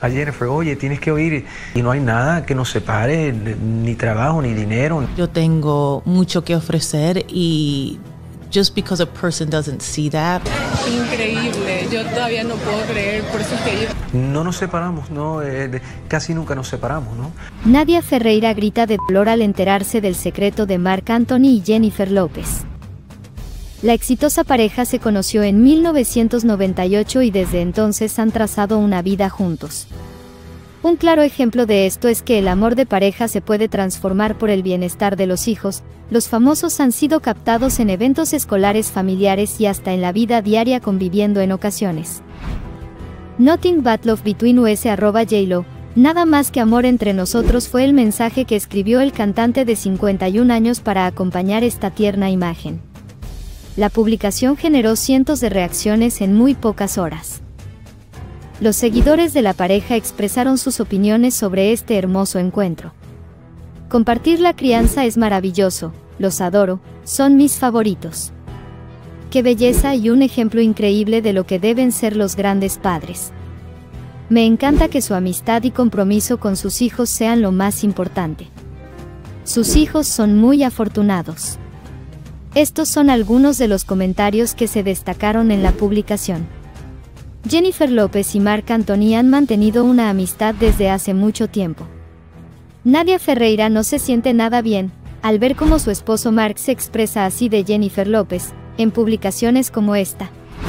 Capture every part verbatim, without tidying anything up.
a Jennifer, oye, tienes que oír, y no hay nada que nos separe, ni trabajo, ni dinero. Yo tengo mucho que ofrecer y just because a person doesn't see that. Increíble, yo todavía no puedo creer, por eso es que yo... No nos separamos, no, eh, casi nunca nos separamos, ¿no? Nadia Ferreira grita de dolor al enterarse del secreto de Marc Anthony y Jennifer López. La exitosa pareja se conoció en mil novecientos noventa y ocho y desde entonces han trazado una vida juntos. Un claro ejemplo de esto es que el amor de pareja se puede transformar por el bienestar de los hijos. Los famosos han sido captados en eventos escolares, familiares y hasta en la vida diaria conviviendo en ocasiones. Nothing but love between us arroba J-Lo. Nada más que amor entre nosotros fue el mensaje que escribió el cantante de cincuenta y un años para acompañar esta tierna imagen. La publicación generó cientos de reacciones en muy pocas horas. Los seguidores de la pareja expresaron sus opiniones sobre este hermoso encuentro. Compartir la crianza es maravilloso, los adoro, son mis favoritos. Qué belleza y un ejemplo increíble de lo que deben ser los grandes padres. Me encanta que su amistad y compromiso con sus hijos sean lo más importante. Sus hijos son muy afortunados. Estos son algunos de los comentarios que se destacaron en la publicación. Jennifer López y Marc Anthony han mantenido una amistad desde hace mucho tiempo. Nadia Ferreira no se siente nada bien al ver cómo su esposo Marc se expresa así de Jennifer López, en publicaciones como esta.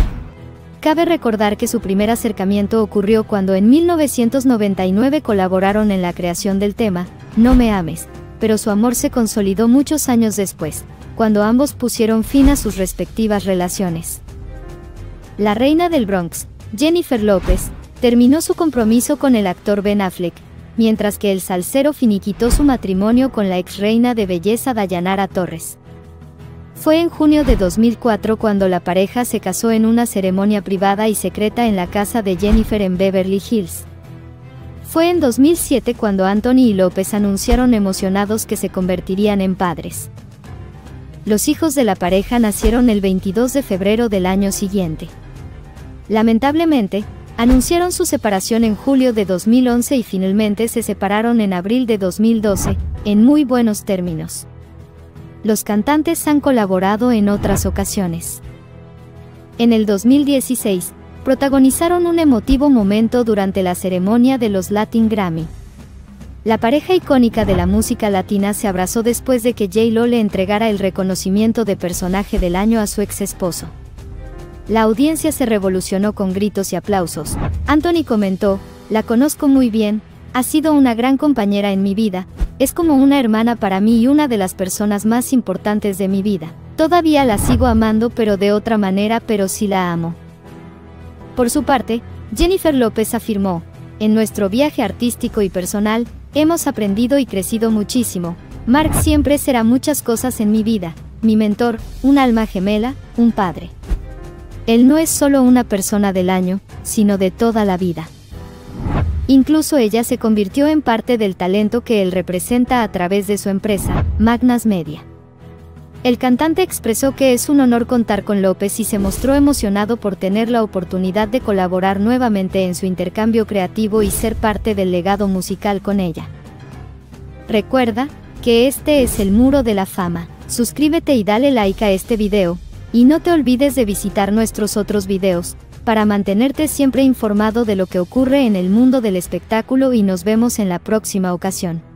Cabe recordar que su primer acercamiento ocurrió cuando en mil novecientos noventa y nueve colaboraron en la creación del tema No me ames, pero su amor se consolidó muchos años después, cuando ambos pusieron fin a sus respectivas relaciones. La reina del Bronx, Jennifer López, terminó su compromiso con el actor Ben Affleck, mientras que el salsero finiquitó su matrimonio con la ex reina de belleza Dayanara Torres. Fue en junio de dos mil cuatro cuando la pareja se casó en una ceremonia privada y secreta en la casa de Jennifer en Beverly Hills. Fue en dos mil siete cuando Anthony y López anunciaron emocionados que se convertirían en padres. Los hijos de la pareja nacieron el veintidós de febrero del año siguiente. Lamentablemente, anunciaron su separación en julio de dos mil once y finalmente se separaron en abril de dos mil doce, en muy buenos términos. Los cantantes han colaborado en otras ocasiones. En el dos mil dieciséis, protagonizaron un emotivo momento durante la ceremonia de los Latin Grammy. La pareja icónica de la música latina se abrazó después de que J-Lo le entregara el reconocimiento de personaje del año a su ex esposo. La audiencia se revolucionó con gritos y aplausos. Anthony comentó, la conozco muy bien, ha sido una gran compañera en mi vida, es como una hermana para mí y una de las personas más importantes de mi vida. Todavía la sigo amando pero de otra manera, pero sí la amo. Por su parte, Jennifer López afirmó, en nuestro viaje artístico y personal, hemos aprendido y crecido muchísimo. Marc siempre será muchas cosas en mi vida, mi mentor, un alma gemela, un padre. Él no es solo una persona del año, sino de toda la vida. Incluso ella se convirtió en parte del talento que él representa a través de su empresa, Magnus Media. El cantante expresó que es un honor contar con López y se mostró emocionado por tener la oportunidad de colaborar nuevamente en su intercambio creativo y ser parte del legado musical con ella. Recuerda que este es el Muro de la Fama. Suscríbete y dale like a este video, y no te olvides de visitar nuestros otros videos, para mantenerte siempre informado de lo que ocurre en el mundo del espectáculo y nos vemos en la próxima ocasión.